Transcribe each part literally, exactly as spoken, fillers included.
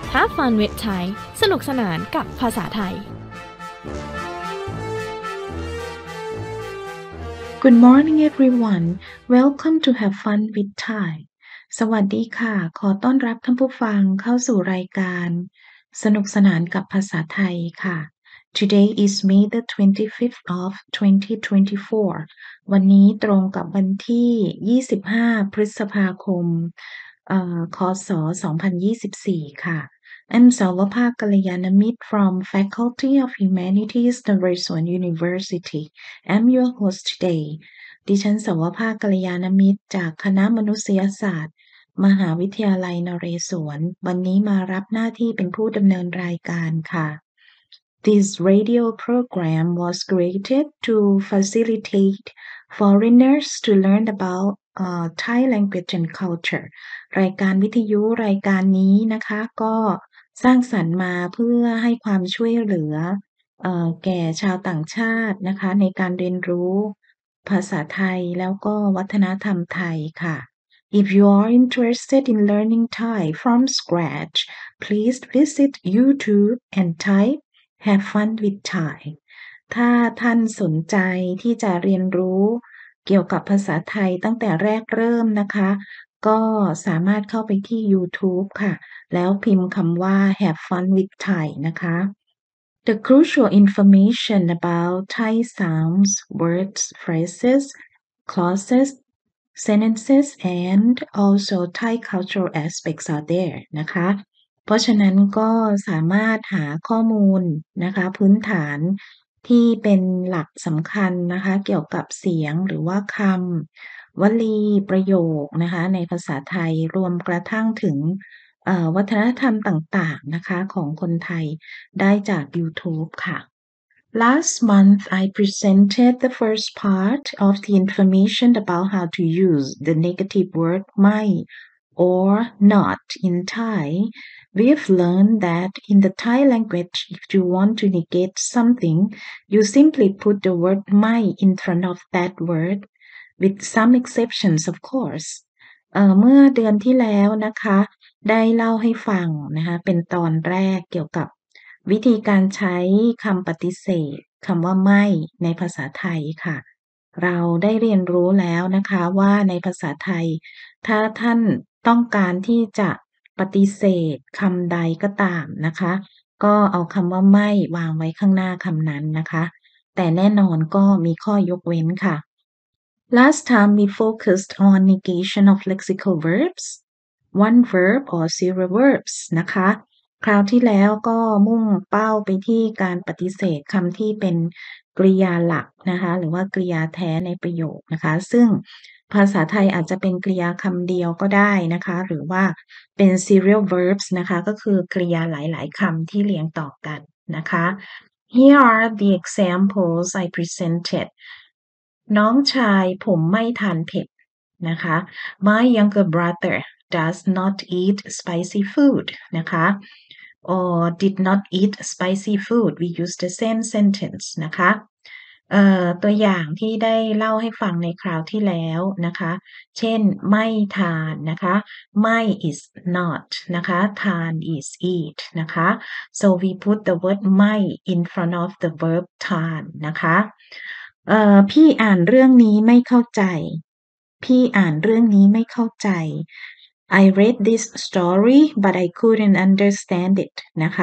Have fun with Thai สนุกสนานกับภาษาไทย Good morning everyone. Welcome to Have Fun with Thai. สวัสดีค่ะ ขอต้อนรับท่านผู้ฟังเข้าสู่รายการสนุกสนานกับภาษาไทยค่ะ Today is May the twenty-fifth of twenty twenty-four. วันนี้ตรงกับวันที่ยี่สิบห้าพฤษภาคมเอ่อคศสองพันยี่สิบสี่ค่ะ I'm สาวภาคกัลยาณมิตร from Faculty of Humanities นเรศวร University. I'm your host today. ดิฉันสาวภาคกัลยาณมิตรจากคณะมนุษยศาสตร์มหาวิทยาลัยนเรศวรวันนี้มารับหน้าที่เป็นผู้ดำเนินรายการค่ะ This radio program was created to facilitate foreigners to learn about uh, Thai language and culture. รายการวิทยุรายการนี้นะคะก็สร้างสรรค์มาเพื่อให้ความช่วยเหลือเอ่อแก่ชาวต่างชาตินะคะในการเรียนรู้ภาษาไทยแล้วก็วัฒนธรรมไทยค่ะ If you are interested in learning Thai from scratch, please visit YouTube and type Have Fun with Thai ถ้าท่านสนใจที่จะเรียนรู้เกี่ยวกับภาษาไทยตั้งแต่แรกเริ่มนะคะก็สามารถเข้าไปที่ YouTube ค่ะแล้วพิมพ์คำว่า Have Fun with Thai นะคะ The crucial information about Thai sounds, words, phrases, clauses, sentences and also Thai cultural aspects are there นะคะเพราะฉะนั้นก็สามารถหาข้อมูลนะคะพื้นฐานที่เป็นหลักสำคัญนะคะเกี่ยวกับเสียงหรือว่าคำวลีประโยคนะคะในภาษาไทยรวมกระทั่งถึงเอ่อวัฒนธรรมต่างๆนะคะของคนไทยได้จาก YouTube ค่ะ Last month, I presented the first part of the information about how to use the negative word mai or not in Thai. We've learned that in the Thai language, if you want to negate something, you simply put the word mai in front of that word, with some exceptions, of course. เอ่อเมื่อเดือนที่แล้วนะคะได้เล่าให้ฟังนะคะเป็นตอนแรกเกี่ยวกับวิธีการใช้คำปฏิเสธคำว่าไม่ในภาษาไทยค่ะเราได้เรียนรู้แล้วนะคะว่าในภาษาไทยถ้าท่านต้องการที่จะปฏิเสธคำใดก็ตามนะคะก็เอาคำว่าไม่วางไว้ข้างหน้าคำนั้นนะคะแต่แน่นอนก็มีข้อยกเว้นค่ะ Last time we focused on negation of lexical verbs, one verb or zero verbs นะคะคราวที่แล้วก็มุ่งเป้าไปที่การปฏิเสธคำที่เป็นกริยาหลักนะคะหรือว่ากริยาแท้ในประโยคนะคะซึ่งภาษาไทยอาจจะเป็นกริยาคำเดียวก็ได้นะคะหรือว่าเป็น serial verbs นะคะก็คือกริยาหลายๆคำที่เรียงต่อกันนะคะ Here are the examples I presented น้องชายผมไม่ทานเผ็ดนะคะ My younger brother does not eat spicy food นะคะ or did not eat spicy food we use the same sentence นะคะเอ่อตัวอย่างที่ได้เล่าให้ฟังในคราวที่แล้วนะคะเช่นไม่ทานนะคะไม่ is not นะคะทาน is eat นะคะ so we put the word ไม่ in front of the verb ทานนะคะเอ่อพี่อ่านเรื่องนี้ไม่เข้าใจพี่อ่านเรื่องนี้ไม่เข้าใจ I read this story but I couldn't understand it นะคะ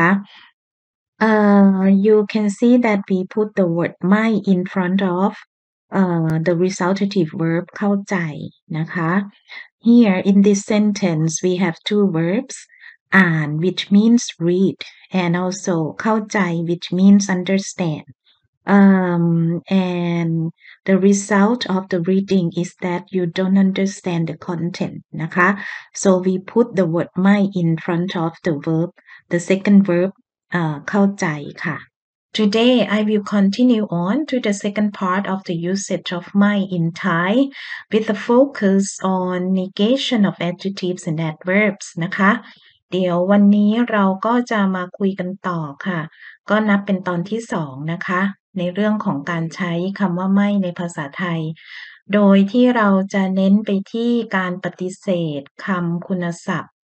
Uh, you can see that we put the word ไม่ in front of uh, the resultative verb เข้าใจนะคะ Here in this sentence we have two verbs อ่าน which means read and also เข้าใจ which means understand um, and the result of the reading is that you don't understand the content นะคะ so we put the word ไม่ in front of the verb the second verb เอ่อเข้าใจค่ะ Today I will continue on to the second part of the usage of ไม่ in Thai with a focus on negation of adjectives and adverbs นะคะเดี๋ยววันนี้เราก็จะมาคุยกันต่อค่ะก็นับเป็นตอนที่สองนะคะในเรื่องของการใช้คำว่าไม่ในภาษาไทยโดยที่เราจะเน้นไปที่การปฏิเสธคำคุณศัพท์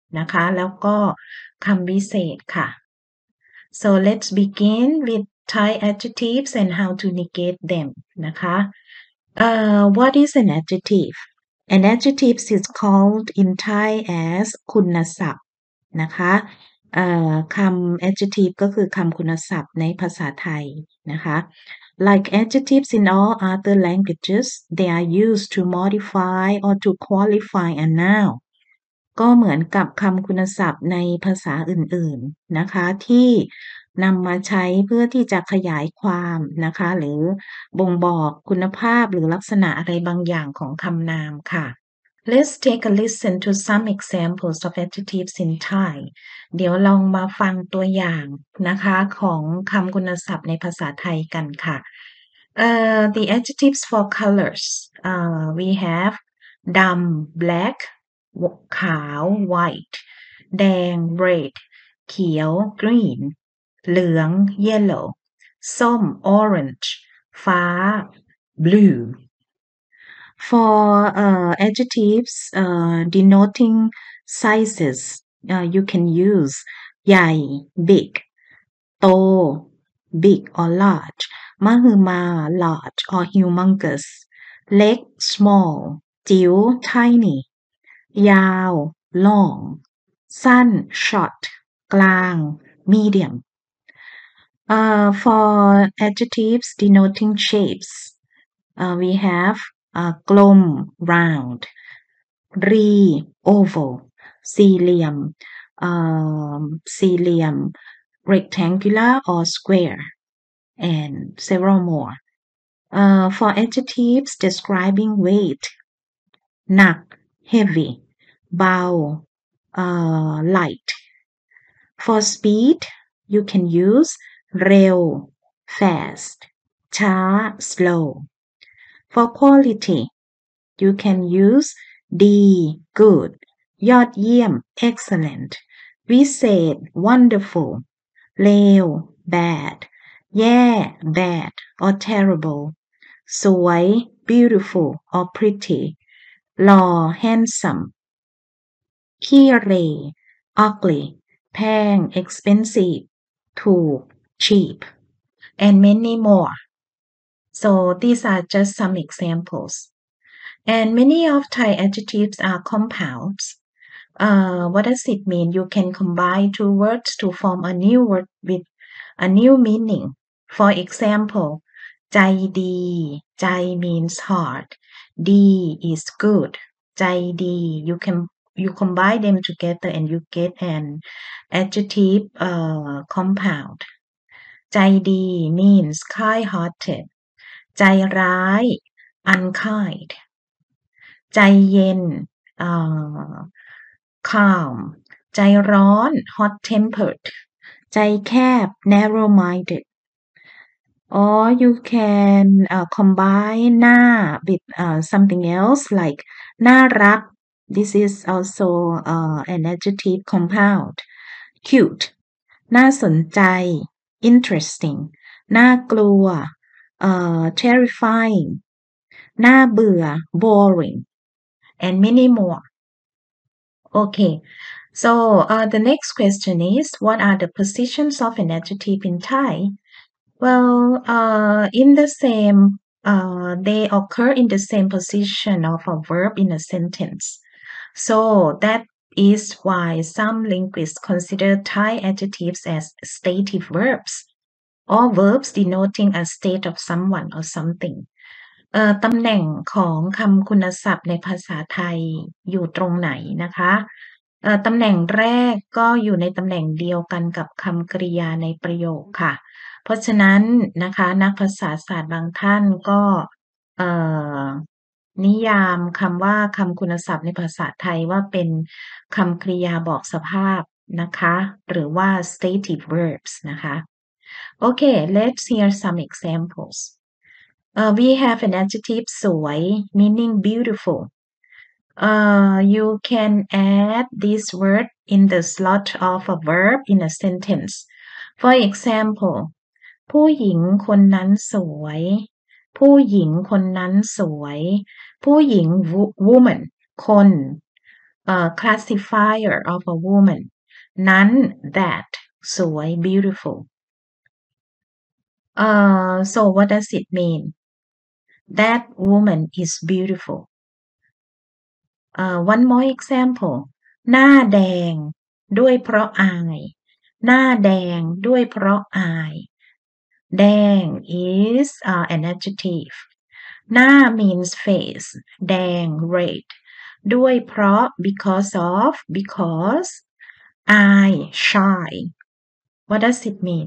นะคะแล้วก็คำวิเศษค่ะ so let's begin with Thai adjectives and how to negate them นะคะ uh, what is an adjective an adjective is called in Thai as คุณศัพท์นะคะเอ่อคำ adjective ก็คือคำคุณศัพท์ในภาษาไทยนะคะ like adjectives in all other languages they are used to modify or to qualify a noun ก็เหมือนกับคำคุณศัพท์ในภาษาอื่นๆนะคะที่นำมาใช้เพื่อที่จะขยายความนะคะหรือบ่งบอกคุณภาพหรือลักษณะอะไรบางอย่างของคำนามค่ะ Let's take a listen to some examples of adjectives in Thai เดี๋ยวลองมาฟังตัวอย่างนะคะของคำคุณศัพท์ในภาษาไทยกันค่ะ uh, the adjectives for colors uh, we have ดำ black ขาว white แดง red เขียว green เหลือง yellow ส้ม orange ฟ้า blue for uh, adjectives uh, denoting sizes uh, you can use ใหญ่ big โต big or large มหึมา large or humongous เล็ก small จิ๋ว tiny ยาว long สั้น short กลาง medium uh, for adjectives denoting shapes uh, we have uh, กลม round รี oval สี่เหลี่ยม um, สี่เหลี่ยม rectangular or square and several more uh, for adjectives describing weight หนัก heavy เบา uh, light for speed you can use เร็ว fast ช้า slow for quality you can use ดี good ยอดเยี่ยม excellent วิเศษ wonderful เลว bad แย่ bad or terrible สวย beautiful or pretty หล่อ handsome ขี้เหร่ ugly แพง expensive ถูก cheap and many more so these are just some examples and many of Thai adjectives are compounds uh, what does it mean you can combine two words to form a new word with a new meaning for example ใจดี ใจ means heart ดี is good ใจดี you can you combine them together and you get an adjective uh, compound ใจดี means kind-hearted ใจร้าย unkind ใจเย็น uh, calm ใจร้อน hot-tempered ใจแคบ narrow-minded or you can uh, combine หน้า with uh, something else like น่ารัก this is also uh, an adjective compound cute น่าสนใจ interesting น่ากลัว uh, terrifying น่าเบื่อ boring and many more okay so uh, the next question is what are the positions of an adjective in Thai well uh, in the same uh, they occur in the same position of a verb in a sentence so that is why some linguists consider Thai adjectives as stative verbs or verbs denoting a state of someone or something เอ่อตำแหน่งของคำคุณศัพท์ในภาษาไทยอยู่ตรงไหนนะคะเอ่อตำแหน่งแรกก็อยู่ในตำแหน่งเดียวกันกับคำกริยาในประโยคค่ะเพราะฉะนั้นนะคะนักภาษาศาสตร์บางท่านก็เอ่อนิยามคำว่าคำคุณศัพท์ในภาษาไทยว่าเป็นคำกริยาบอกสภาพนะคะหรือว่า stative verbs นะคะ okay let's hear some examples uh, we have an adjective สวย meaning beautiful uh, you can add this word in the slot of a verb in a sentence for example ผู้หญิงคนนั้นสวยผู้หญิงคนนั้นสวยผู้หญิง woman คน uh, classifier of a woman none that สวย beautiful uh, so what does it mean that woman is beautiful uh, one more example หน้าแดงด้วยเพราะอายหน้าแดงด้วยเพราะอายแดง is uh, an adjective หน้า means face แดง red ด้วยเพราะ because of because I shy what does it mean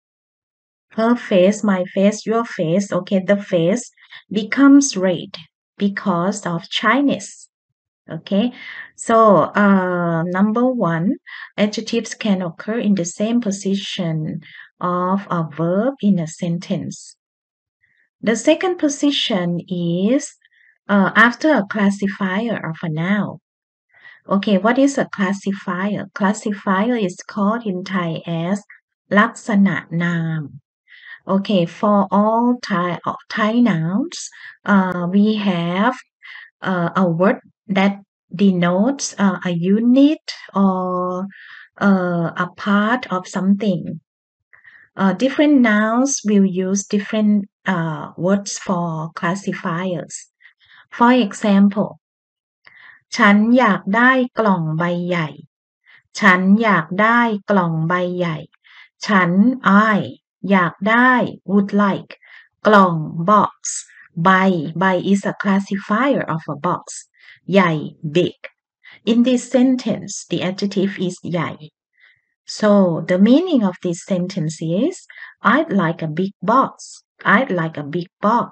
her face my face your face okay the face becomes red because of shyness okay so uh, number one adjectives can occur in the same position of a verb in a sentence the second position is uh, after a classifier of a noun okay what is a classifier classifier is called in Thai as ลักษณะนาม okay for all Thai Thai nouns uh, we have uh, a word that denotes uh, a unit or uh, a part of something uh, different nouns will use different uh, words for classifiers for example ฉันอยากได้กล่องใบใหญ่ฉันอยากได้กล่องใบใหญ่ฉัน I อยากได้ would like กล่อง box ใบใบ is a classifier of a box ใหญ่ big in this sentence the adjective is ใหญ่ so the meaning of this sentence is I'd like a big box I'd like a big box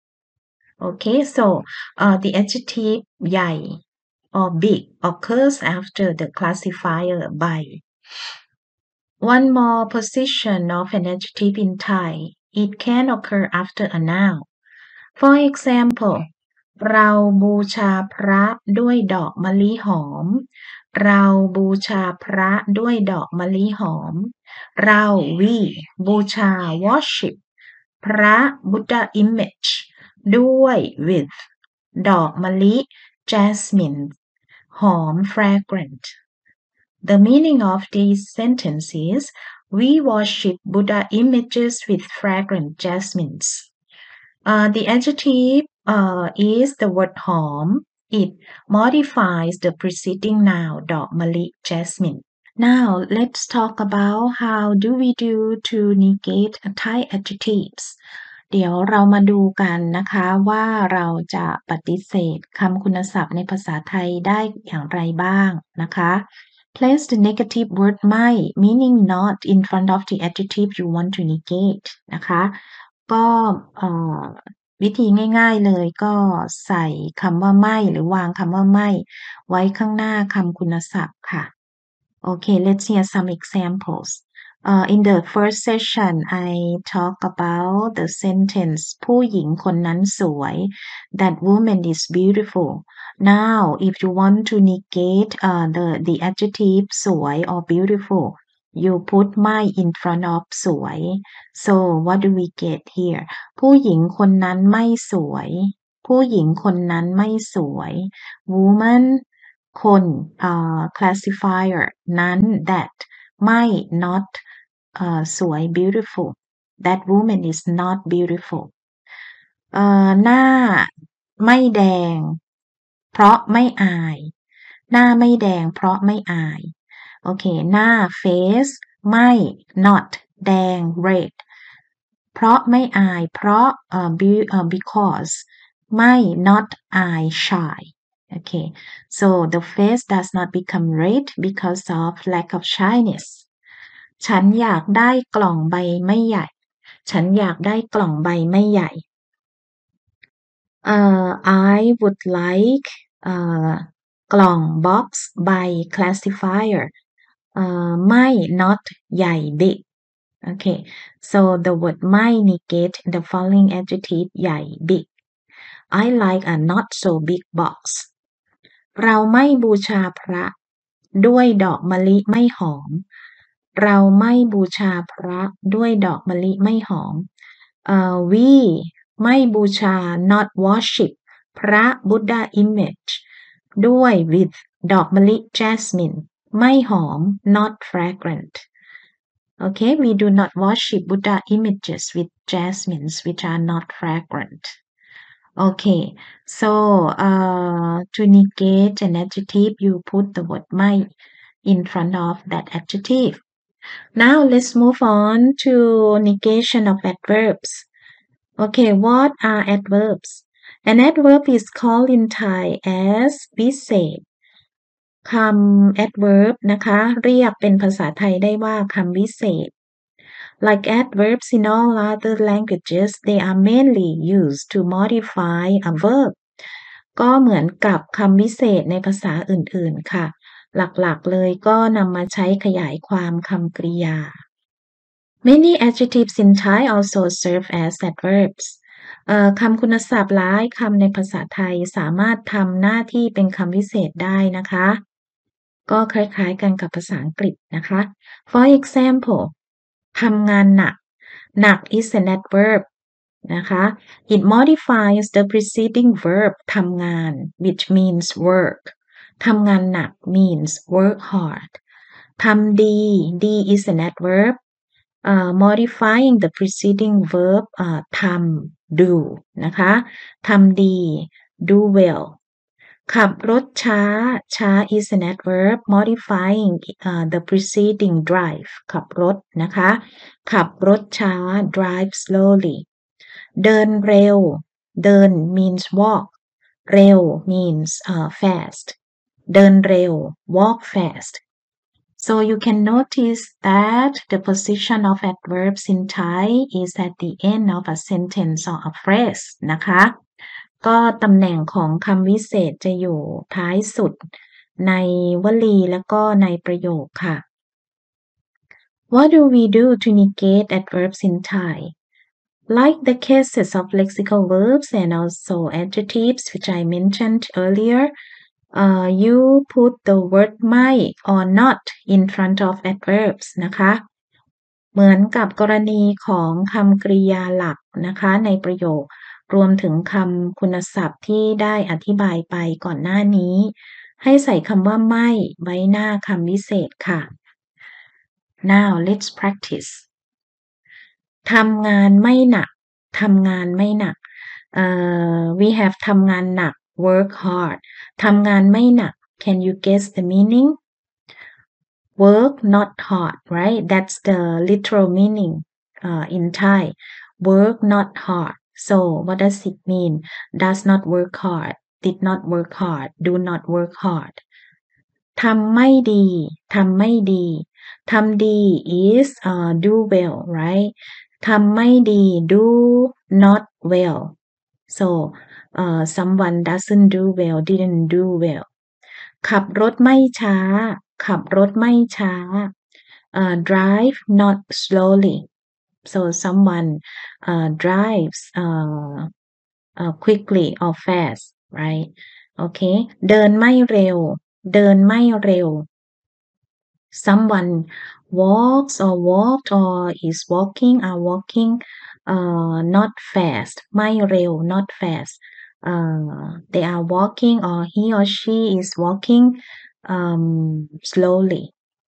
okay so uh, the adjective ใหญ่or big occurs after the classifier by one more position of an adjective in Thai it can occur after a noun for example เราบูชาพระด้วยดอกมะลิหอมเราบูชาพระด้วยดอกมะลิหอมเรา we บูชา worship พระ Buddha image ด้วย with ดอกมะลิ jasmine หอม fragrant the meaning of this sentence is we worship Buddha images with fragrant jasmines uh, the adjective uh, is the word หอม it modifies the preceding noun ดอกมะลิ jasmine now let's talk about how do we do to negate Thai adjectives เดี๋ยวเรามาดูกันนะคะว่าเราจะปฏิเสธคำคุณศัพท์ในภาษาไทยได้อย่างไรบ้างนะคะ place the negative word ไม่ meaning not in front of the adjective you want to negate นะคะก็วิธีง่ายๆเลยก็ใส่คำว่าไม่หรือวางคำว่าไม่ไว้ข้างหน้าคำคุณศัพท์ค่ะ okay let's hear some examples uh, in the first session I talk about the sentence ผู้หญิงคนนั้นสวย that woman is beautiful now if you want to negate uh, the the adjective สวย or beautiful you put ไม่ in front of สวย so what do we get here ผู้หญิงคนนั้นไม่สวยผู้หญิงคนนั้นไม่สวย woman คน uh, classifier นั้น that ไม่ not uh, สวย beautiful that woman is not beautiful uh, หน้าไม่แดงเพราะไม่อายหน้าไม่แดงเพราะไม่อายโอเคหน้า face ไม่ not แดง red เพราะไม่อายเพราะ uh, be, uh, because ไม่ not I shy okay so the face does not become red because of lack of shyness ฉันอยากได้กล่องใบไม่ใหญ่ฉันอยากได้กล่องใบไม่ใหญ่ uh, I would like uh, กล่อง box by classifier uh, ไม่ not ใหญ่ big okay so the word ไม่ negate the following adjective ใหญ่ big I like a not so big box เราไม่บูชาพระด้วยดอกมะลิไม่หอมเราไม่บูชาพระด้วยดอกมะลิไม่หอม uh, we ไม่บูชา not worship พระ Buddha image ด้วย with ดอกมะลิ jasmine ไม่หอม not fragrant okay we do not worship Buddha images with jasmines which are not fragrant okay so uh, to negate an adjective you put the word ไม่ in front of that adjective now let's move on to negation of adverbs okay what are adverbs an adverb is called in Thai as วิเศษคำ adverb นะคะเรียกเป็นภาษาไทยได้ว่าคำวิเศษ like adverbs in all other languages they are mainly used to modify a verb ก็เหมือนกับคำวิเศษในภาษาอื่นๆค่ะหลักๆเลยก็นำมาใช้ขยายความคำกริยา Many adjectives in Thai also serve as adverbs เอ่อคำคุณศัพท์หลายคำในภาษาไทยสามารถทำหน้าที่เป็นคำวิเศษได้นะคะก็คล้ายๆกันกับภาษาอังกฤษนะคะ For example ทำงานหนักหนัก is an adverb นะคะ It modifies the preceding verb ทำงาน which means work ทำงานหนัก means work hard ทำดี ดี is an adverb uh, modifying the preceding verb uh, ทำ do นะคะทำดี do well ขับรถช้าช้า is an adverb modifying uh, the preceding drive ขับรถนะคะขับรถช้า drive slowly เดินเร็วเดิน means walk เร็ว means uh, fast เดินเร็ว walk fast so you can notice that the position of adverbs in Thai is at the end of a sentence or a phrase นะคะก็ตำแหน่งของคำวิเศษจะอยู่ท้ายสุดในวลีและก็ในประโยคค่ะ What do we do to negate adverbs in Thai? Like the cases of lexical verbs and also adjectives which I mentioned earlier, uh, you put the word ไม่ or not in front of adverbs นะคะเหมือนกับกรณีของคำกริยาหลักนะคะในประโยครวมถึงคำคุณศัพท์ที่ได้อธิบายไปก่อนหน้านี้ให้ใส่คำว่าไม่ไว้หน้าคำวิเศษค่ะ Now let's practice ทำงานไม่หนักทำงานไม่หนัก uh, we have ทำงานหนัก work hard ทำงานไม่หนัก can you guess the meaning work not hard right that's the literal meaning uh, in Thai work not hard so what does it mean does not work hard did not work hard do not work hard ทำไม่ดีทำไม่ดีทำดี is uh, do well right ทำไม่ดี do not well so uh, someone doesn't do well didn't do well ขับรถไม่ช้าขับรถไม่ช้า uh, drive not slowly so someone uh, drives uh, uh, quickly or fast right okay เดินไม่เร็วเดินไม่เร็ว someone walks or walked or is walking are walking uh, not fast ไม่เร็ว not fast uh, they are walking or he or she is walking um, slowly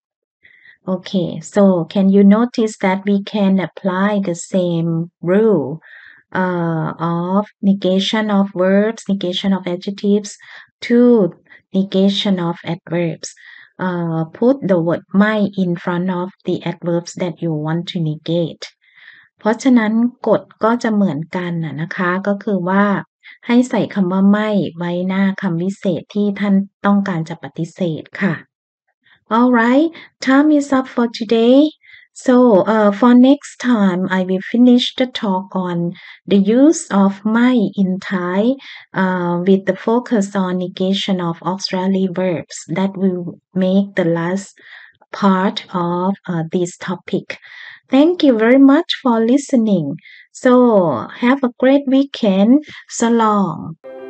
okay so can you notice that we can apply the same rule uh, of negation of verbs negation of adjectives to negation of adverbs uh, put the word ไม่ in front of the adverbs that you want to negate เพราะฉะนั้นกฎก็จะเหมือนกันนะคะก็คือว่าให้ใส่คำว่าไม่ไว้หน้าคำวิเศษที่ท่านต้องการจะปฏิเสธค่ะ Alright time is up for today so uh, for next time I will finish the talk on the use of ไม่ in Thai uh, with the focus on negation of auxiliary verbs that will make the last part of uh, this topic thank you very much for listening so have a great weekend so long